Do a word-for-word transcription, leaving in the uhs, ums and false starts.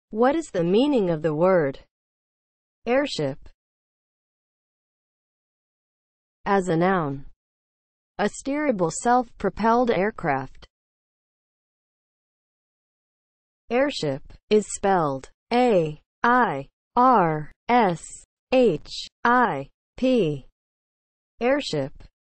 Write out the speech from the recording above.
What is the meaning of the word airship? As a noun, a steerable self-propelled aircraft. Airship is spelled A I R S H I P. Airship